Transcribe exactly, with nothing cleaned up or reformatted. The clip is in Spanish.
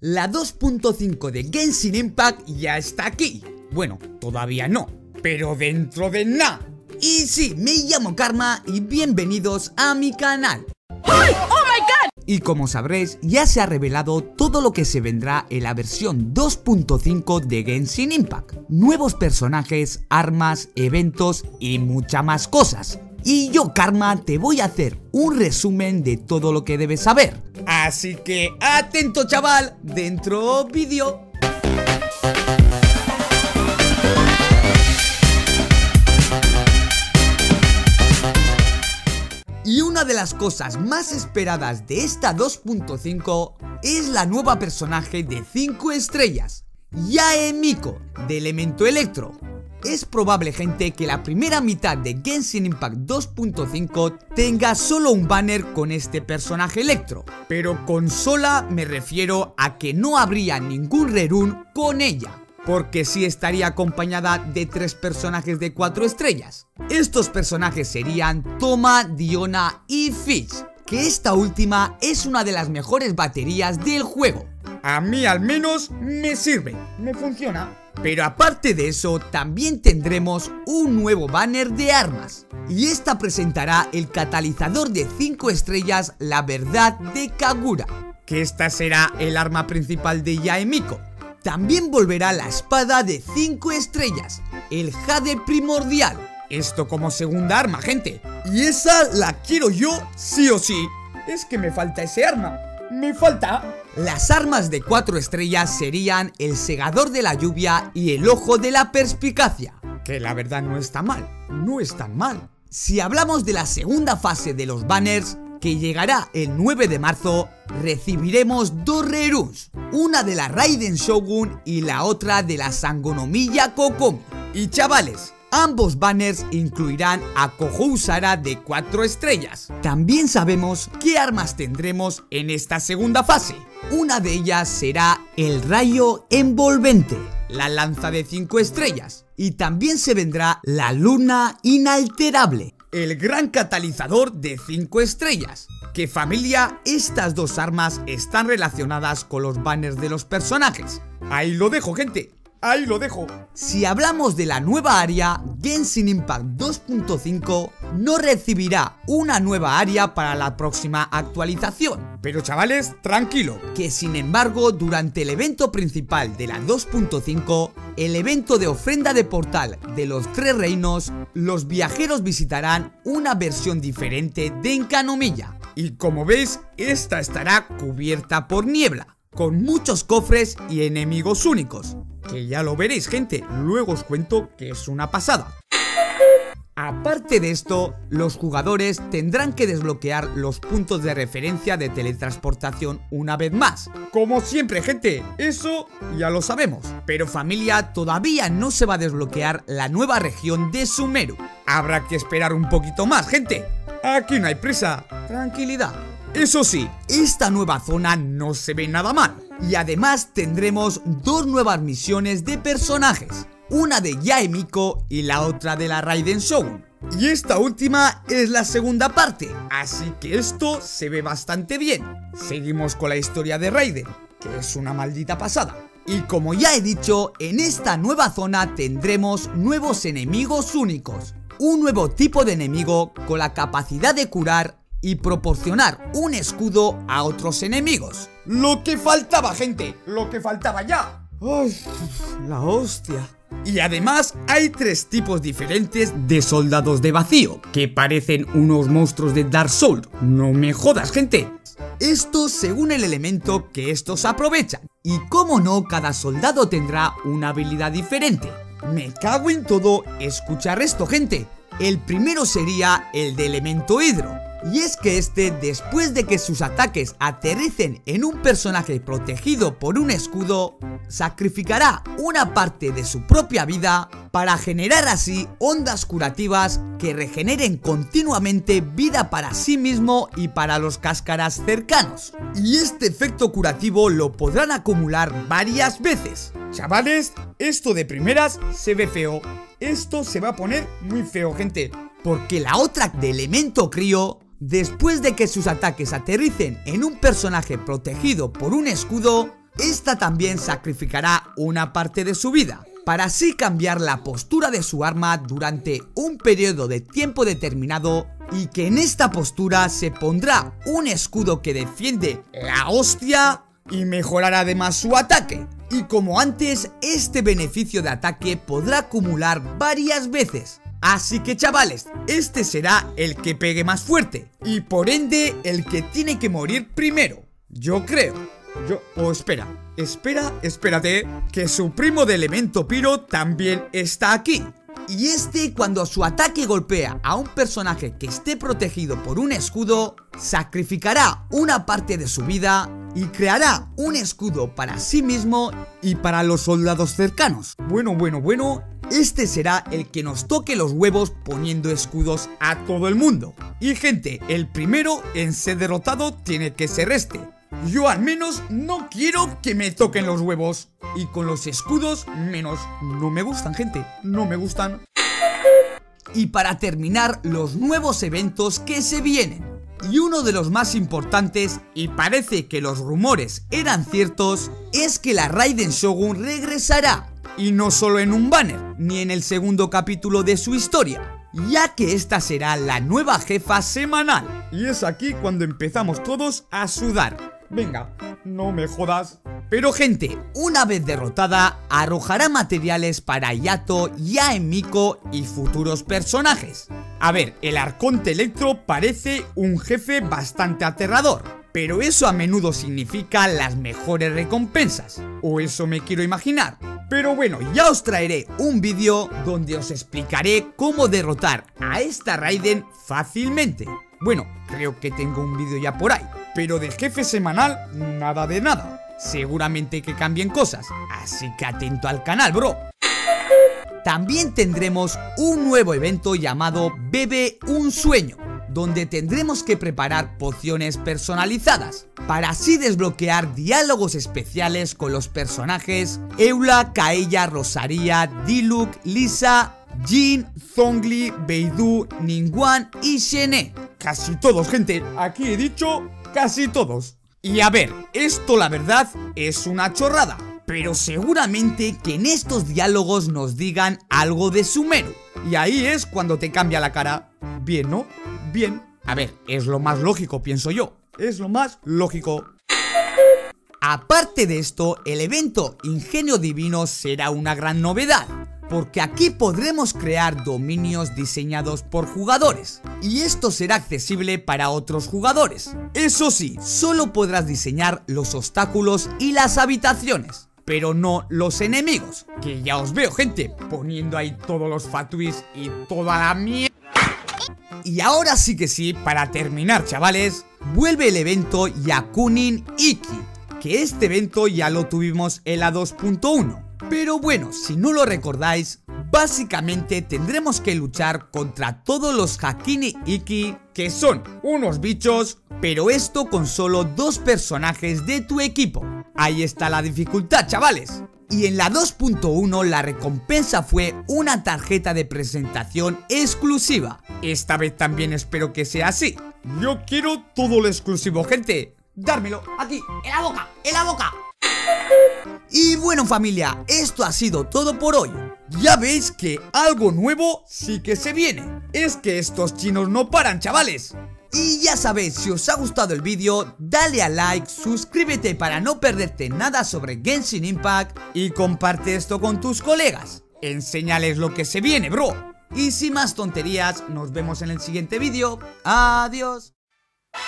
La dos punto cinco de Genshin Impact ya está aquí. Bueno, todavía no, pero dentro de nada. Y sí, me llamo Karma y bienvenidos a mi canal. ¡Ay! ¡Oh my God! Y como sabréis, ya se ha revelado todo lo que se vendrá en la versión dos punto cinco de Genshin Impact. Nuevos personajes, armas, eventos y muchas más cosas. Y yo, Karma, te voy a hacer un resumen de todo lo que debes saber. Así que atento, chaval, dentro vídeo. Y una de las cosas más esperadas de esta dos punto cinco es la nueva personaje de cinco estrellas, Yae Miko, de Elemento Electro. Es probable, gente, que la primera mitad de Genshin Impact dos punto cinco tenga solo un banner con este personaje Electro, pero con sola me refiero a que no habría ningún rerun con ella, porque sí estaría acompañada de tres personajes de cuatro estrellas. Estos personajes serían Thoma, Diona y Fish, que esta última es una de las mejores baterías del juego. A mí al menos me sirve, me funciona. Pero aparte de eso, también tendremos un nuevo banner de armas. Y esta presentará el catalizador de cinco estrellas, la verdad de Kagura, que esta será el arma principal de Yae Miko. También volverá la espada de cinco estrellas, el Jade Primordial. Esto como segunda arma, gente. Y esa la quiero yo sí o sí. Es que me falta ese arma. Me falta. Las armas de cuatro estrellas serían el Segador de la Lluvia y el Ojo de la Perspicacia, que la verdad no está mal, no está mal. Si hablamos de la segunda fase de los banners, que llegará el nueve de marzo, recibiremos dos reruns, una de la Raiden Shogun y la otra de la Sangonomiya Kokomi. Y chavales, ambos banners incluirán a Kohou Sara de cuatro estrellas. También sabemos qué armas tendremos en esta segunda fase. Una de ellas será el Rayo Envolvente, la lanza de cinco estrellas. Y también se vendrá la Luna Inalterable, el gran catalizador de cinco estrellas. Que familia, estas dos armas están relacionadas con los banners de los personajes. Ahí lo dejo, gente. Ahí lo dejo. Si hablamos de la nueva área, Genshin Impact dos punto cinco no recibirá una nueva área para la próxima actualización. Pero chavales, tranquilo, que sin embargo durante el evento principal de la dos punto cinco, el evento de ofrenda de portal de los tres reinos, los viajeros visitarán una versión diferente de Enkanomiya. Y como veis, esta estará cubierta por niebla, con muchos cofres y enemigos únicos. Que ya lo veréis, gente, luego os cuento que es una pasada. Aparte de esto, los jugadores tendrán que desbloquear los puntos de referencia de teletransportación una vez más. Como siempre, gente, eso ya lo sabemos. Pero familia, todavía no se va a desbloquear la nueva región de Sumeru. Habrá que esperar un poquito más, gente. Aquí no hay prisa, tranquilidad. Eso sí, esta nueva zona no se ve nada mal. Y además tendremos dos nuevas misiones de personajes, una de Yae Miko y la otra de la Raiden Shogun. Y esta última es la segunda parte, así que esto se ve bastante bien. Seguimos con la historia de Raiden, que es una maldita pasada. Y como ya he dicho, en esta nueva zona tendremos nuevos enemigos únicos, un nuevo tipo de enemigo con la capacidad de curar y proporcionar un escudo a otros enemigos. Lo que faltaba, gente, lo que faltaba ya. Ay, la hostia. Y además hay tres tipos diferentes de soldados de vacío, que parecen unos monstruos de Dark Souls. No me jodas, gente. Esto según el elemento que estos aprovechan. Y como no, cada soldado tendrá una habilidad diferente. Me cago en todo escuchar esto, gente. El primero sería el de elemento hidro. Y es que este, después de que sus ataques aterricen en un personaje protegido por un escudo, sacrificará una parte de su propia vida para generar así ondas curativas que regeneren continuamente vida para sí mismo y para los cáscaras cercanos. Y este efecto curativo lo podrán acumular varias veces. Chavales, esto de primeras se ve feo. Esto se va a poner muy feo, gente. Porque la otra de elemento crío, después de que sus ataques aterricen en un personaje protegido por un escudo, esta también sacrificará una parte de su vida, para así cambiar la postura de su arma durante un periodo de tiempo determinado, y que en esta postura se pondrá un escudo que defiende la hostia y mejorará además su ataque. Y como antes, este beneficio de ataque podrá acumular varias veces. Así que chavales, este será el que pegue más fuerte y por ende el que tiene que morir primero. Yo creo. Yo... Oh, espera. Espera, espérate, que su primo de elemento piro también está aquí. Y este, cuando su ataque golpea a un personaje que esté protegido por un escudo, sacrificará una parte de su vida y creará un escudo para sí mismo y para los soldados cercanos. Bueno, bueno, bueno, este será el que nos toque los huevos poniendo escudos a todo el mundo. Y gente, el primero en ser derrotado tiene que ser este. Yo al menos no quiero que me toquen los huevos. Y con los escudos menos. No me gustan, gente, no me gustan. Y para terminar, los nuevos eventos que se vienen. Y uno de los más importantes, y parece que los rumores eran ciertos, es que la Raiden Shogun regresará. Y no solo en un banner, ni en el segundo capítulo de su historia, ya que esta será la nueva jefa semanal. Y es aquí cuando empezamos todos a sudar. Venga, no me jodas. Pero gente, una vez derrotada, arrojará materiales para Yato, Yae Miko y futuros personajes. A ver, el Arconte Electro parece un jefe bastante aterrador, pero eso a menudo significa las mejores recompensas, o eso me quiero imaginar. Pero bueno, ya os traeré un vídeo donde os explicaré cómo derrotar a esta Raiden fácilmente. Bueno, creo que tengo un vídeo ya por ahí, pero de jefe semanal, nada de nada. Seguramente que cambien cosas, así que atento al canal, bro. También tendremos un nuevo evento llamado Bebe un Sueño, donde tendremos que preparar pociones personalizadas, para así desbloquear diálogos especiales con los personajes Eula, Kaeya, Rosaria, Diluc, Lisa, Jin, Zhongli, Beidou, Ningguang y Shene. Casi todos, gente, aquí he dicho casi todos. Y a ver, esto la verdad es una chorrada, pero seguramente que en estos diálogos nos digan algo de Sumeru. Y ahí es cuando te cambia la cara. Bien, ¿no? Bien. A ver, es lo más lógico, pienso yo. Es lo más lógico. Aparte de esto, el evento Ingenio Divino será una gran novedad, porque aquí podremos crear dominios diseñados por jugadores, y esto será accesible para otros jugadores. Eso sí, solo podrás diseñar los obstáculos y las habitaciones, pero no los enemigos, que ya os veo, gente, poniendo ahí todos los fatuis y toda la mierda. Y ahora sí que sí, para terminar, chavales, vuelve el evento Yakunin Iki, que este evento ya lo tuvimos en la dos punto uno. Pero bueno, si no lo recordáis, básicamente tendremos que luchar contra todos los Hakini Iki, que son unos bichos, pero esto con solo dos personajes de tu equipo. Ahí está la dificultad, chavales. Y en la dos punto uno la recompensa fue una tarjeta de presentación exclusiva. Esta vez también espero que sea así. Yo quiero todo lo exclusivo, gente. Dármelo aquí, en la boca, en la boca. Y bueno, familia, esto ha sido todo por hoy. Ya veis que algo nuevo sí que se viene. Es que estos chinos no paran, chavales. Y ya sabéis, si os ha gustado el vídeo, dale a like, suscríbete para no perderte nada sobre Genshin Impact y comparte esto con tus colegas. Enséñales lo que se viene, bro. Y sin más tonterías, nos vemos en el siguiente vídeo. Adiós.